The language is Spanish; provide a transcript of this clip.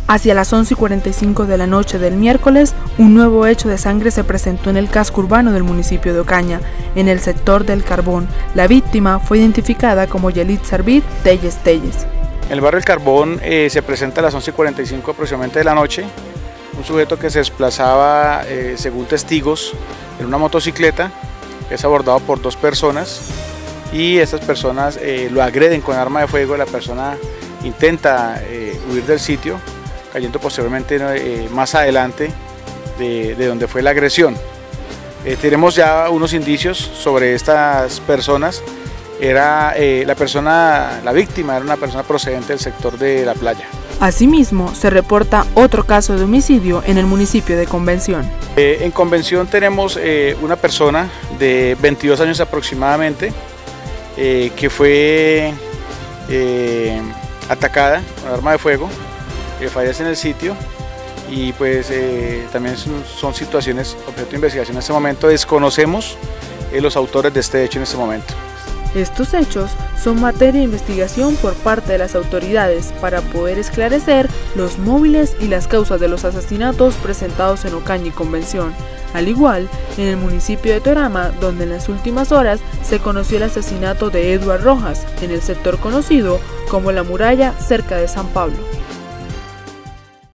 Hacia las 11:45 de la noche del miércoles, un nuevo hecho de sangre se presentó en el casco urbano del municipio de Ocaña, en el sector del Carbón. La víctima fue identificada como Yelitza Arvid Telles Telles. En el barrio El Carbón se presenta a las 11:45 aproximadamente de la noche un sujeto que se desplazaba, según testigos, en una motocicleta. Es abordado por dos personas y estas personas lo agreden con arma de fuego. La persona intenta huir del sitio, cayendo posteriormente más adelante de donde fue la agresión. Tenemos ya unos indicios sobre estas personas. La víctima era una persona procedente del sector de La Playa. Asimismo, se reporta otro caso de homicidio en el municipio de Convención. En Convención tenemos una persona de 22 años aproximadamente que fue atacada con arma de fuego, fallece en el sitio y pues también son situaciones objeto de investigación. En este momento desconocemos los autores de este hecho en este momento. Estos hechos son materia de investigación por parte de las autoridades para poder esclarecer los móviles y las causas de los asesinatos presentados en Ocaña y Convención, al igual en el municipio de Torama, donde en las últimas horas se conoció el asesinato de Edward Rojas en el sector conocido como La Muralla, cerca de San Pablo.